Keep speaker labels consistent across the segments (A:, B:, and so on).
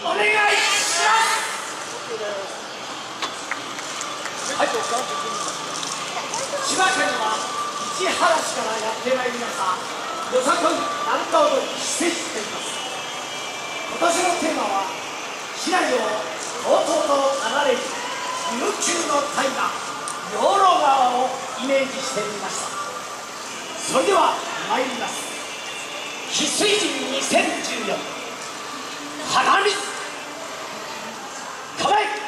A: お願いします。はい、千葉県は市原市からやってまいりましたよさこい南歌踊り施設といいます。今年のテーマは市内をとうとうと流れる悠久の大河養老川をイメージしてみました。それでは参ります。翡翠神2014花水構え。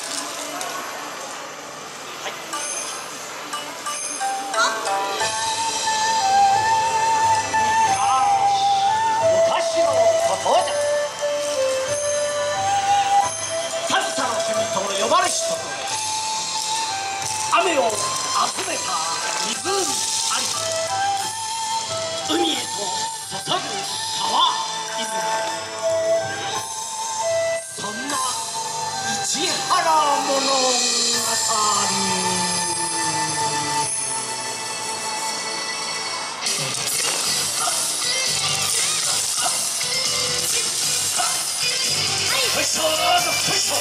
A: 雨を集めた湖あり、海へと注ぐ川泉、そんな市原物語。よいしょよいしょ。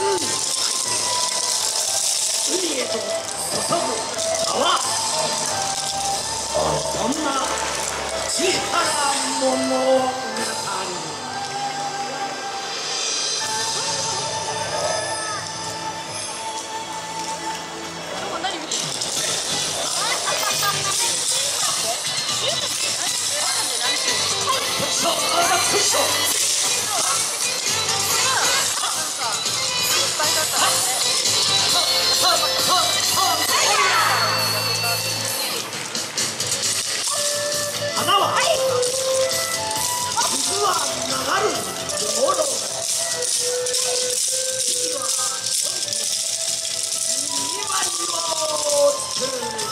A: 海へと注ぐ川、そんな千原物語。花は水は流るもの、次は2枚を作る。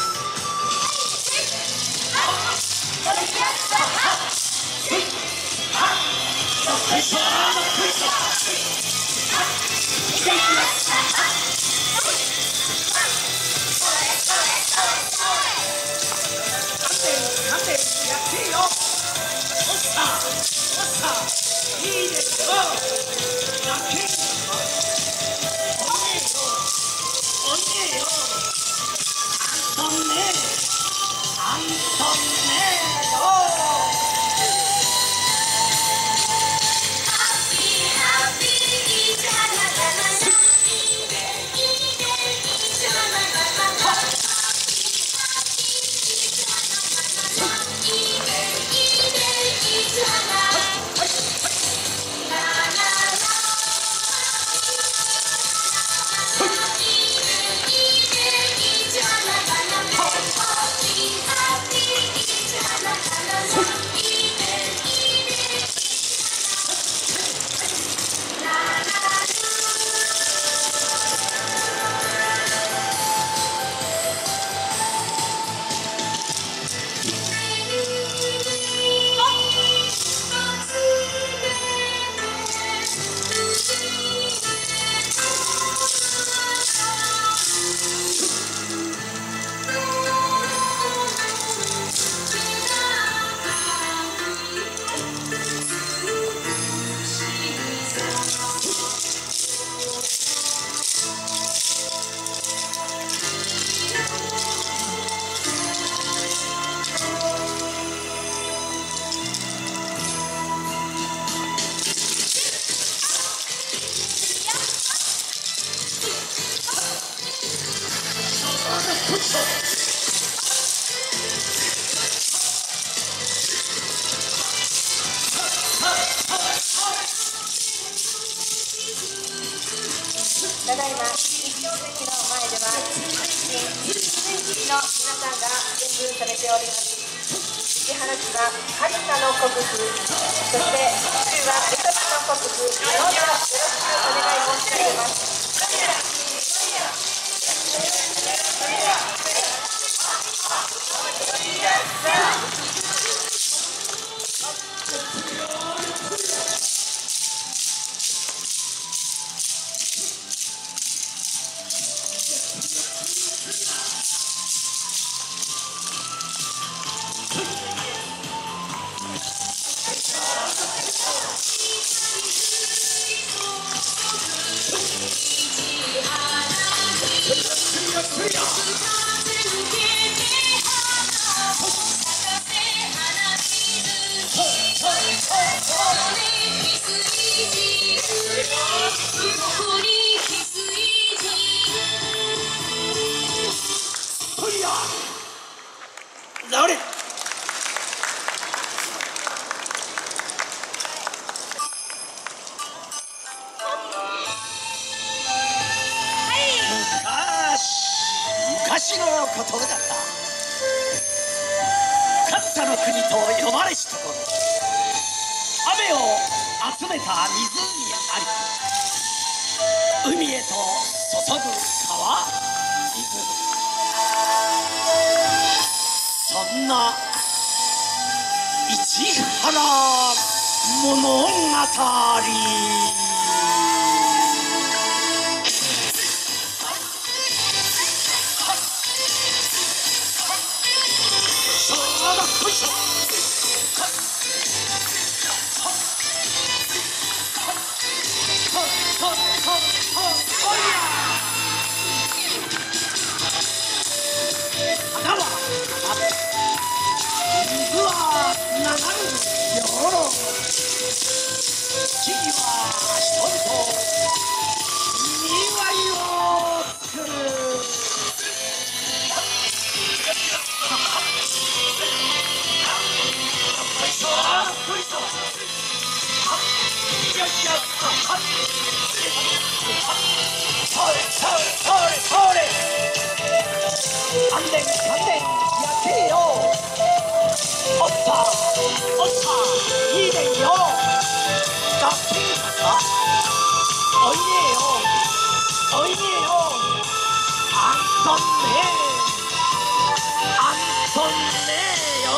A: いいですよ。
B: ただいま一等席の前では新の皆さんが演舞されております。市原市ははるかの国府、そして中は江戸の国府、どうぞよろしくお願い申し上げます。
A: 昔のことだった。勝田の国と呼ばれしところ、雨を集めた湖あり、海へと注ぐ川水、そんな市原物語。 いいねよ。だってさ、おいでよ、おいでよ。アントンね、アントンねよ。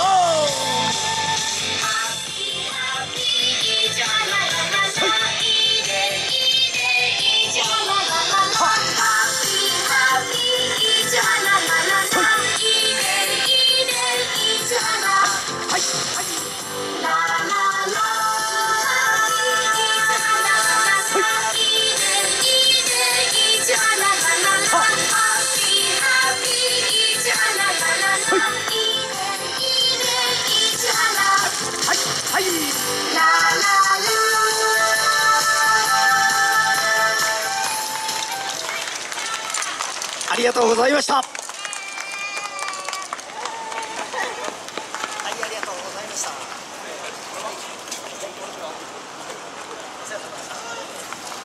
A: ありがとうございました。